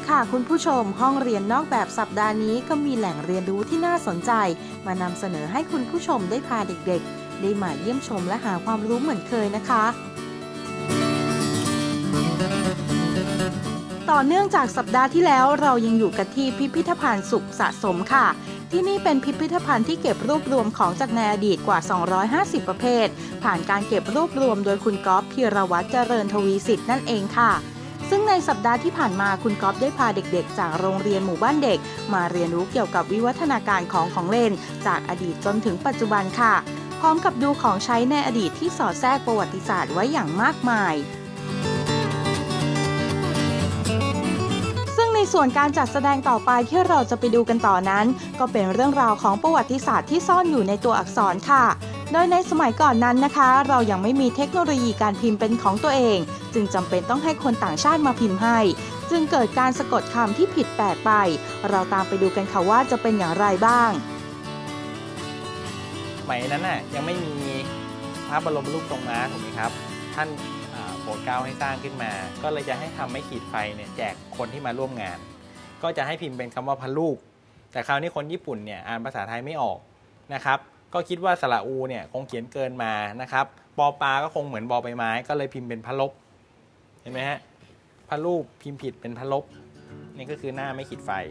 ค่ะคุณผู้ชมห้องเรียนนอกแบบสัปดาห์นี้ก็มีแหล่งเรียนรู้ที่น่าสนใจมานำเสนอให้คุณผู้ชมได้พาเด็กๆได้มาเยี่ยมชมและหาความรู้เหมือนเคยนะคะต่อเนื่องจากสัปดาห์ที่แล้วเรายังอยู่กันที่พิพิธภัณฑ์สุขสะสมค่ะที่นี่เป็นพิพิธภัณฑ์ที่เก็บรวบรวมของจากในอดีตกว่า250ประเภทผ่านการเก็บรวบรวมโดยคุณก๊อฟพีรวัตรเจริญทวีสิทธิ์นั่นเองค่ะซึ่งในสัปดาห์ที่ผ่านมาคุณก๊อฟได้พาเด็กๆจากโรงเรียนหมู่บ้านเด็กมาเรียนรู้เกี่ยวกับวิวัฒนาการของเล่นจากอดีตจนถึงปัจจุบันค่ะพร้อมกับดูของใช้ในอดีตที่สอดแทรกประวัติศาสตร์ไว้อย่างมากมายซึ่งในส่วนการจัดแสดงต่อไปที่เราจะไปดูกันต่อนั้นก็เป็นเรื่องราวของประวัติศาสตร์ที่ซ่อนอยู่ในตัวอักษรค่ะโดยในสมัยก่อนนั้นนะคะเรายังไม่มีเทคโนโลยีการพิมพ์เป็นของตัวเองจึงจำเป็นต้องให้คนต่างชาติมาพิมพ์ให้จึงเกิดการสะกดคำที่ผิดแปลกไปเราตามไปดูกันค่ะว่าจะเป็นอย่างไรบ้างสมัยนั้นน่ะยังไม่มีพระบรมรูปทรงม้าถูกไหมครับท่านโปรดเกล้าให้สร้างขึ้นมาก็เลยจะให้ทำไม้ขีดไฟเนี่ยแจกคนที่มาร่วมงานก็จะให้พิมพ์เป็นคำว่าพระรูปแต่คราวนี้คนญี่ปุ่นเนี่ยอ่านภาษาไทยไม่ออกนะครับก็คิดว่าสระอูเนี่ยคงเขียนเกินมานะครับปอปลาก็คงเหมือนบอใบไม้ก็เลยพิมพ์เป็นพระลบเห็นไหมฮะพระรูปพิมพ์ผิดเป็นพระลบนี่ก็คือหน้าไม้ขีดไฟ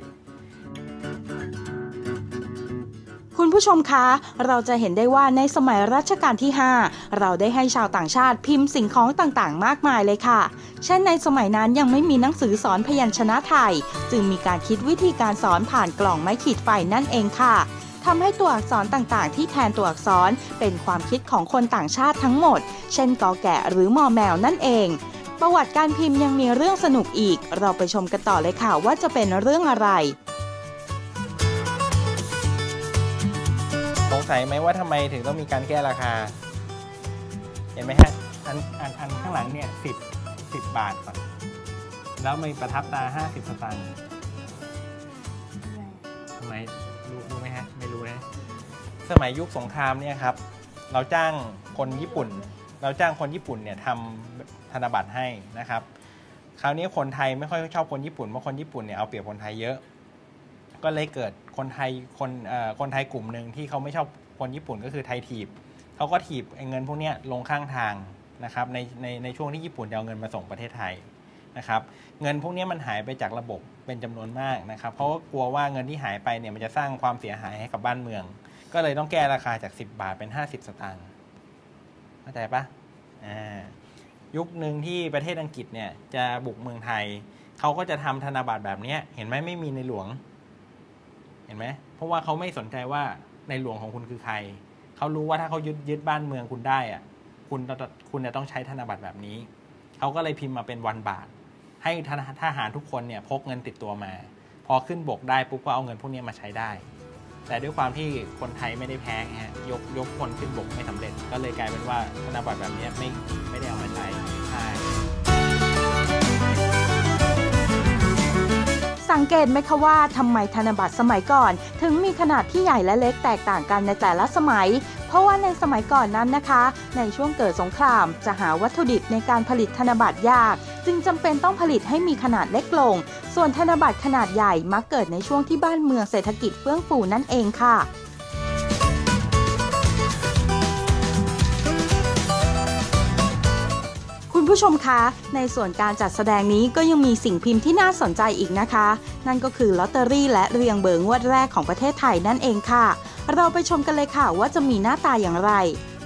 คุณผู้ชมคะเราจะเห็นได้ว่าในสมัยรัชกาลที่5เราได้ให้ชาวต่างชาติพิมพ์สิ่งของต่างๆมากมายเลยค่ะเช่นในสมัยนั้นยังไม่มีหนังสือสอนพยัญชนะไทยจึงมีการคิดวิธีการสอนผ่านกล่องไม้ขีดไฟนั่นเองค่ะทำให้ตัวอักษรต่างๆที่แทนตัวอักษรเป็นความคิดของคนต่างชาติทั้งหมดเช่นกอแกะหรือมอแมวนั่นเองประวัติการพิมพ์ยังมีเรื่องสนุกอีกเราไปชมกันต่อเลยค่ะว่าจะเป็นเรื่องอะไรสงสัยไหมว่าทำไมถึงต้องมีการแก้ราคาเห็นไหมฮะอันข้างหลังเนี่ย10 บาทก่อนแล้วมีประทับตา50 สตางค์ทำไมรู้ไหมฮะไม่รู้นะสมัยยุคสงครามเนี่ยครับเราจ้างคนญี่ปุ่นเนี่ยทำธนบัตรให้นะครับคราวนี้คนไทยไม่ค่อยชอบคนญี่ปุ่นเพราะคนญี่ปุ่นเนี่ยเอาเปรียบคนไทยเยอะก็เลยเกิดคนไทยกลุ่มหนึ่งที่เขาไม่ชอบคนญี่ปุ่นก็คือไทยถีบเขาก็ถีบเงินพวกนี้ลงข้างทางนะครับในช่วงที่ญี่ปุ่นจะเอาเงินมาส่งประเทศไทยนะครับเงินพวกนี้มันหายไปจากระบบเป็นจำนวนมากนะครับเพราะว่ากลัวว่าเงินที่หายไปเนี่ยมันจะสร้างความเสียหายให้กับบ้านเมืองก็เลยต้องแก้ราคาจาก10 บาทเป็น50 สตางค์เข้าใจปะยุคหนึ่งที่ประเทศอังกฤษเนี่ยจะบุกเมืองไทยเขาก็จะทำธนบัตรแบบนี้เห็นไหมไม่มีในหลวงเห็นไหมเพราะว่าเขาไม่สนใจว่าในหลวงของคุณคือใครเขารู้ว่าถ้าเขายึดบ้านเมืองคุณได้อะคุณจะต้องใช้ธนบัตรแบบนี้เขาก็เลยพิมพ์มาเป็นวันบาทให้ทหารทุกคนเนี่ยพกเงินติดตัวมาพอขึ้นบกได้ปุ๊บก็เอาเงินพวกนี้มาใช้ได้แต่ด้วยความที่คนไทยไม่ได้แพ้ฮะยกคนขึ้นบกไม่สำเร็จก็เลยกลายเป็นว่าธนบัตรแบบนี้ไม่ได้เอามาใช้สังเกตไหมคะว่าทำไมธนบัตรสมัยก่อนถึงมีขนาดที่ใหญ่และเล็กแตกต่างกันในแต่ละสมัยเพราะว่าในสมัยก่อนนั้นนะคะในช่วงเกิดสงครามจะหาวัตถุดิบในการผลิตธนบัตรยากจึงจำเป็นต้องผลิตให้มีขนาดเล็กลงส่วนธนบัตรขนาดใหญ่มักเกิดในช่วงที่บ้านเมืองเศรษฐกิจเฟื่องฟูนั่นเองค่ะคุณผู้ชมคะในส่วนการจัดแสดงนี้ก็ยังมีสิ่งพิมพ์ที่น่าสนใจอีกนะคะนั่นก็คือลอตเตอรี่และเรียงเบอร์งวดแรกของประเทศไทยนั่นเองค่ะเราไปชมกันเลยค่ะว่าจะมีหน้าตาอย่างไร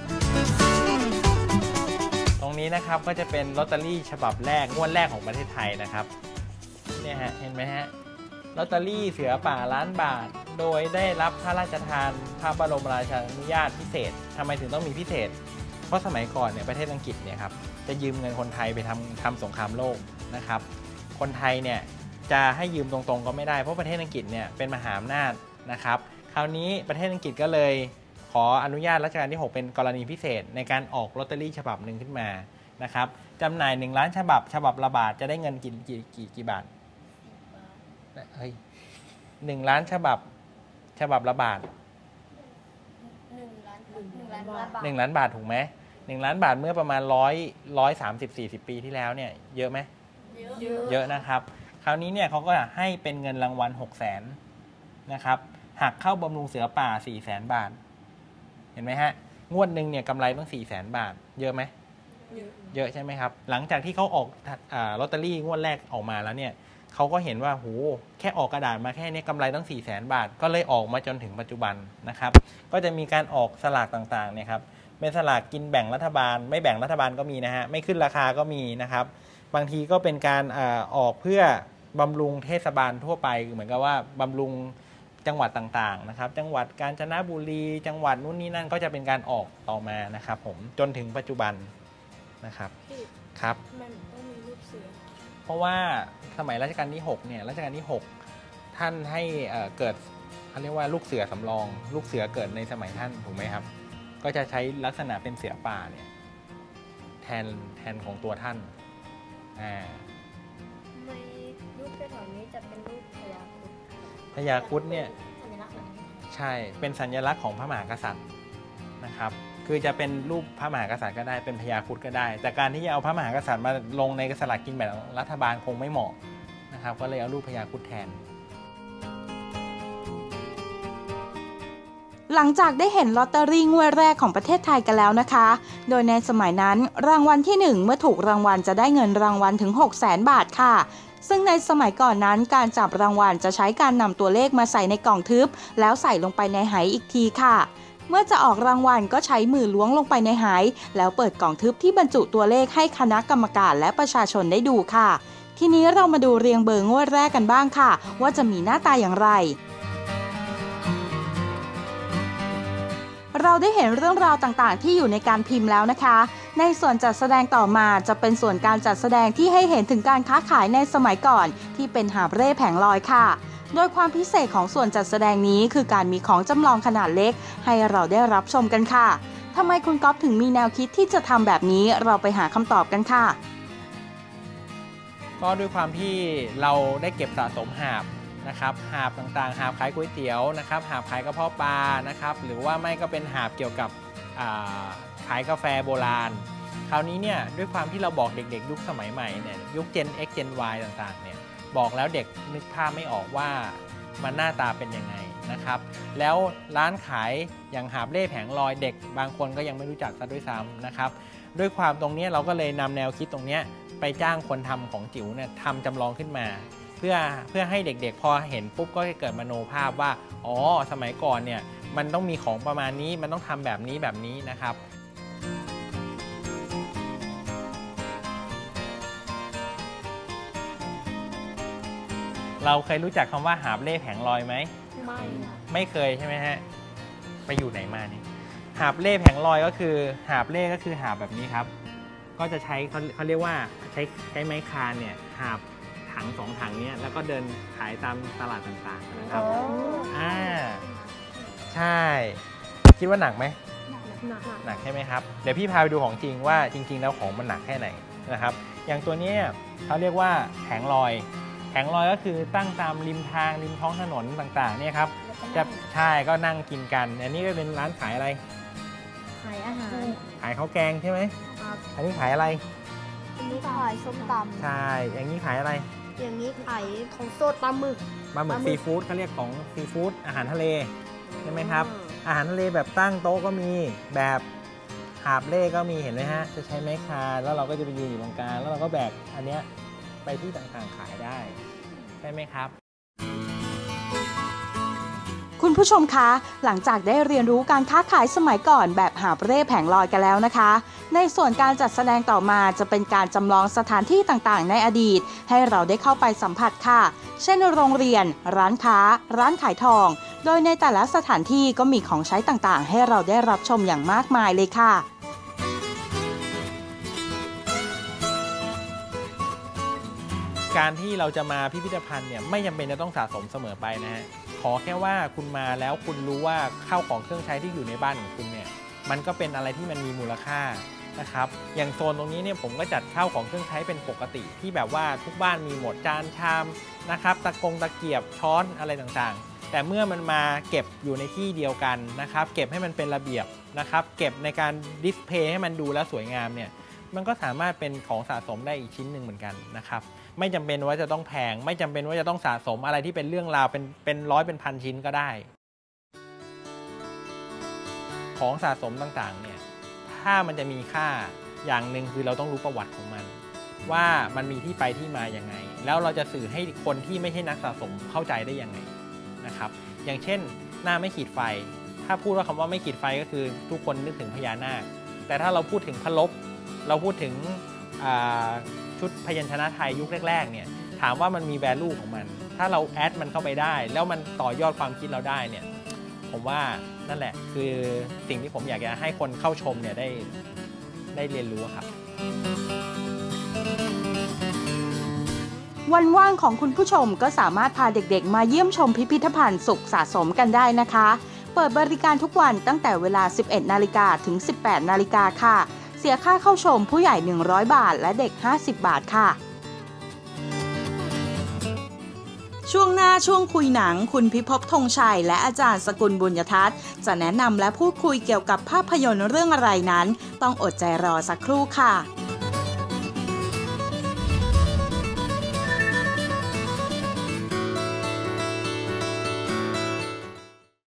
ตรงนี้นะครับก็จะเป็นลอตเตอรี่ฉบับแรกงวดแรกของประเทศไทยนะครับเนี่ยฮะเห็นไหมฮะลอตเตอรี่เสือป่าล้านบาทโดยได้รับพระราชทานพระบรมราชานุญาตพิเศษทำไมถึงต้องมีพิเศษเพราะสมัยก่อนเนี่ยประเทศอังกฤษเนี่ยครับจะยืมเงินคนไทยไปทำสงครามโลกนะครับคนไทยเนี่ยจะให้ยืมตรงๆก็ไม่ได้เพราะประเทศอังกฤษเนี่ยเป็นมหาอำนาจนะครับคราวนี้ประเทศอังกฤษก็เลยขออนุญาตรัชกาลที่6เป็นกรณีพิเศษในการออกลอตเตอรี่ฉบับหนึ่งขึ้นมานะครับจำหน่าย1 ล้านฉบับละบาทจะได้เงินกี่บาทเฮ้ย1 ล้านฉบับละบาท1 ล้านบาทถูกไหม1 ล้านบาทเมื่อประมาณ130-40 ปีที่แล้วเนี่ยเยอะไหมเยอะนะครับคราวนี้เนี่ยเขาก็ให้เป็นเงินรางวัล600,000นะครับหักเข้าบำรุงเสือป่า400,000 บาทเห็นไหมฮะงวดหนึ่งเนี่ยกำไรต้อง400,000 บาทเยอะไหมเยอะใช่ไหมครับหลังจากที่เขาออกลอตเตอรี่งวดแรกออกมาแล้วเนี่ยเขาก็เห็นว่าโหแค่ออกกระดาษมาแค่นี้กำไรตั้ง400,000 บาทก็เลยออกมาจนถึงปัจจุบันนะครับก็จะมีการออกสลากต่างๆเนี่ยครับเป็นสลากกินแบ่งรัฐบาลไม่แบ่งรัฐบาลก็มีนะฮะไม่ขึ้นราคาก็มีนะครับบางทีก็เป็นการออกเพื่อบำรุงเทศบาลทั่วไปเหมือนกับว่าบำรุงจังหวัดต่างๆนะครับจังหวัดกาญจนบุรีจังหวัดนู้นนี่นั่นก็จะเป็นการออกต่อมานะครับผมจนถึงปัจจุบันนะครับครับมันต้องมีรูปเสือเพราะว่าสมัยรัชกาลที่6เนี่ยรัชกาลที่6ท่านให้เกิดเขาเรียกว่าลูกเสือสำรองลูกเสือเกิดในสมัยท่านถูกไหมครับก็จะใช้ลักษณะเป็นเสือป่าเนี่ยแทนของตัวท่านในรูปแถวนี้จะเป็นรูปพญาครุฑพญาครุฑเนี่ยใช่เป็นสัญลักษณ์ของพระมหากษัตริย์นะครับคือจะเป็นรูปพระมหากษัตริย์ก็ได้เป็นพญาครุฑก็ได้แต่การที่จะเอาพระมหากษัตริย์มาลงในสลากกินแบ่งรัฐบาลคงไม่เหมาะนะครับก็เลยเอารูปพญาครุฑแทนหลังจากได้เห็นลอตเตอรี่งวดแรกของประเทศไทยกันแล้วนะคะโดยในสมัยนั้นรางวัลที่1เมื่อถูกรางวัลจะได้เงินรางวัลถึง 600,000 บาทค่ะซึ่งในสมัยก่อนนั้นการจับรางวัลจะใช้การนำตัวเลขมาใส่ในกล่องทึบแล้วใส่ลงไปในไหอีกทีค่ะเมื่อจะออกรางวัลก็ใช้มือล้วงลงไปในไหแล้วเปิดกล่องทึบที่บรรจุตัวเลขให้คณะกรรมการและประชาชนได้ดูค่ะทีนี้เรามาดูเรียงเบอร์งวดแรกกันบ้างค่ะว่าจะมีหน้าตาอย่างไรเราได้เห็นเรื่องราวต่างๆที่อยู่ในการพิมพ์แล้วนะคะในส่วนจัดแสดงต่อมาจะเป็นส่วนการจัดแสดงที่ให้เห็นถึงการค้าขายในสมัยก่อนที่เป็นหาบเร่แผงลอยค่ะโดยความพิเศษของส่วนจัดแสดงนี้คือการมีของจำลองขนาดเล็กให้เราได้รับชมกันค่ะทำไมคุณก๊อฟถึงมีแนวคิดที่จะทำแบบนี้เราไปหาคำตอบกันค่ะก็ด้วยความที่เราได้เก็บสะสมหาบนะครับหาบต่างๆหาบขายก๋วยเตี๋ยวนะครับหาบขายกระเพาะปลานะครับหรือว่าไม่ก็เป็นหาบเกี่ยวกับขายกาแฟโบราณคราวนี้เนี่ยด้วยความที่เราบอกเด็กๆยุคสมัยใหม่เนี่ยยุค Gen X Gen Y ต่างๆเนี่ยบอกแล้วเด็กนึกภาพไม่ออกว่ามันหน้าตาเป็นยังไงนะครับแล้วร้านขายอย่างหาบเล่แผงลอยเด็กบางคนก็ยังไม่รู้จักซะด้วยซ้ำนะครับด้วยความตรงนี้เราก็เลยนำแนวคิดตรงนี้ไปจ้างคนทำของจิ๋วเนี่ยทำจำลองขึ้นมาเพื่อให้เด็กๆพอเห็นปุ๊บก็จะเกิดมโนภาพว่าอ๋อสมัยก่อนเนี่ยมันต้องมีของประมาณนี้มันต้องทำแบบนี้นะครับเราเคยรู้จักคำว่าหาบเล่แผงลอยไหมไม่เคยใช่ไหมฮะไปอยู่ไหนมานี่หาบเล่แผงลอยก็คือหาบเล่ก็คือหาบแบบนี้ครับก็จะใช้เขาเรียกว่าใช้ไม้คานเนี่ยหาบถัง2 ถังเนี้ยแล้วก็เดินขายตามตลาดต่างๆนะครับใช่คิดว่าหนักไหมหนักใช่ไหมครับเดี๋ยวพี่พาไปดูของจริงว่าจริงๆแล้วของมันหนักแค่ไหนนะครับอย่างตัวนี้เขาเรียกว่าแผงลอยก็คือตั้งตามริมทางริมท้องถนนต่างๆเนี่ยครับจะใช่ก็นั่งกินกันอันนี้ก็เป็นร้านขายอะไรขายอาหารขายข้าวแกงใช่ไหมอันนี้ขายอะไรอันนี้ขายส้มตำใช่อย่างนี้ขายอะไรอย่างนี้ขายของสดปลาหมึกซีฟู้ดเขาเรียกของซีฟู้ดอาหารทะเลใช่ไหมครับอาหารทะเลแบบตั้งโต๊ะก็มีแบบหาบเล่ก็มีเห็นไหมฮะจะใช้ไม้คานแล้วเราก็จะไปยืนอยู่ตรงกลางแล้วเราก็แบกอันเนี้ยไปที่ต่างๆขายได้ใช่ไหมครับคุณผู้ชมคะหลังจากได้เรียนรู้การค้าขายสมัยก่อนแบบหาบเร่แผงลอยกันแล้วนะคะในส่วนการจัดแสดงต่อมาจะเป็นการจำลองสถานที่ต่างๆในอดีตให้เราได้เข้าไปสัมผัสค่ะเช่นโรงเรียนร้านค้าร้านขายทองโดยในแต่ละสถานที่ก็มีของใช้ต่างๆให้เราได้รับชมอย่างมากมายเลยค่ะการที่เราจะมาพิพิธภัณฑ์เนี่ยไม่จำเป็นจะต้องสะสมเสมอไปนะฮะขอแค่ว่าคุณมาแล้วคุณรู้ว่าข้าวของเครื่องใช้ที่อยู่ในบ้านของคุณเนี่ยมันก็เป็นอะไรที่มันมีมูลค่านะครับอย่างโซนตรงนี้เนี่ยผมก็จัดข้าวของเครื่องใช้เป็นปกติที่แบบว่าทุกบ้านมีหมดจานชามนะครับตะเกียบช้อนอะไรต่างๆแต่เมื่อมันมาเก็บอยู่ในที่เดียวกันนะครับเก็บให้มันเป็นระเบียบนะครับเก็บในการดิสเพลย์ให้มันดูแล้วสวยงามเนี่ยมันก็สามารถเป็นของสะสมได้อีกชิ้นหนึ่งเหมือนกันนะครับไม่จำเป็นว่าจะต้องแพงไม่จำเป็นว่าจะต้องสะสมอะไรที่เป็นเรื่องราวเป็นร้อยเป็นพันชิ้นก็ได้ของสะสมต่างๆเนี่ยถ้ามันจะมีค่าอย่างหนึ่งคือเราต้องรู้ประวัติของมันว่ามันมีที่ไปที่มาอย่างไงแล้วเราจะสื่อให้คนที่ไม่ใช่นักสะสมเข้าใจได้ยังไงนะครับอย่างเช่นหน้าไม่ขีดไฟถ้าพูดว่าคำว่าไม่ขีดไฟก็คือทุกคนนึกถึงพญานาคแต่ถ้าเราพูดถึงพลบเราพูดถึงชุดพยัญชนะไทยยุคแรกๆเนี่ยถามว่ามันมี value ของมันถ้าเราแอดมันเข้าไปได้แล้วมันต่อยอดความคิดเราได้เนี่ยผมว่านั่นแหละคือสิ่งที่ผมอยากจะให้คนเข้าชมเนี่ยได้เรียนรู้ครับวันว่างของคุณผู้ชมก็สามารถพาเด็กๆมาเยี่ยมชมพิพิธภัณฑ์สุขสะสมกันได้นะคะเปิดบริการทุกวันตั้งแต่เวลา 11 นาฬิกาถึง 18 นาฬิกาค่ะเสียค่าเข้าชมผู้ใหญ่100 บาทและเด็ก50 บาทค่ะช่วงหน้าช่วงคุยหนังคุณพิภพธงชัยและอาจารย์สกุลบุญยทัศน์จะแนะนำและพูดคุยเกี่ยวกับภาพยนตร์เรื่องอะไรนั้นต้องอดใจรอสักครู่ค่ะ